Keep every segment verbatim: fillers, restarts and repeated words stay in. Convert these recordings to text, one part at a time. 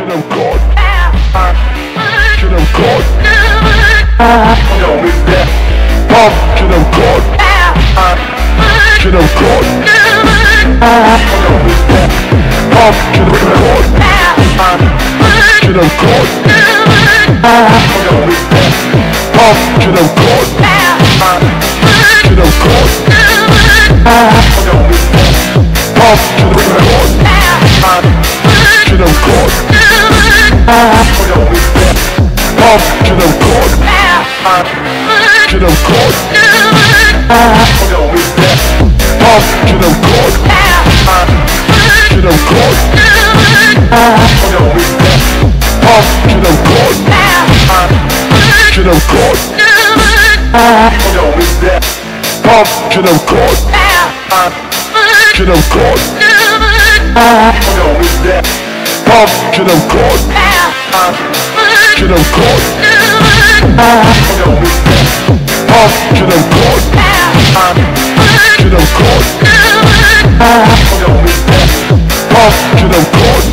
Pumpkin of God. Pumpkin of God. Yo, it's that Pumpkin of God. Pumpkin of God. Yo, it's that Pumpkin of God. Pumpkin of God. Yo, it's that Pumpkin of God. Pumpkin of God. Yo, it's that Pumpkin of God. Pumpkin of God. Yo, it's that Pumpkin of God. Pumpkin of God. Yo, it's that Pumpkin of God. Pumpkin of God. Yo, it's that Pumpkin of God. Pumpkin of God. Yo, it's that Pumpkin of God. Pumpkin of God. Yo, it's that Pumpkin of God. Pumpkin of God. Yo, it's that Pumpkin of God. Pumpkin of God. Yo, it's that Pumpkin of God.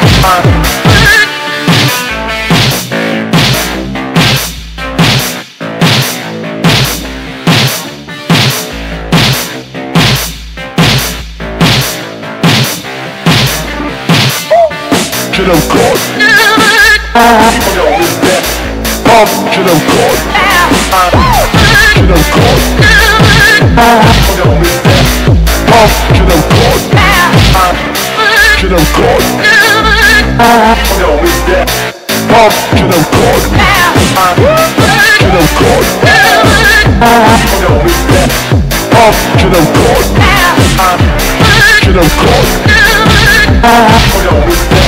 Pumpkin of God. Yo, it's that Pumpkin of God. Pumpkin of God. Yo, it's that Pumpkin of God. Pumpkin of God. Yo, it's that Pumpkin of God. Pumpkin of God. Yo, it's that Pumpkin of God. Pumpkin of God. Yo, it's that